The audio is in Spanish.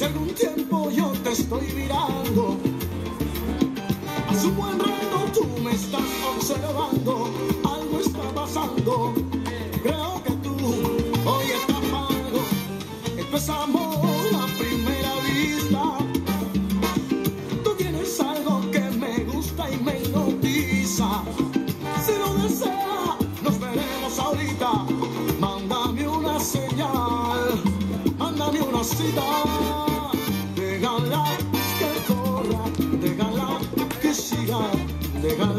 algún tiempo yo te estoy mirando. Hace un buen rato tú me estás observando. Algo está pasando. Creo que tú hoy estás pago. Empezamos la primera vista. Tú tienes algo que me gusta y me hipnotiza. Si lo deseas, nos veremos ahorita. Mándame una señal, mándame una cita. Déjala que corra, déjala que siga, déjala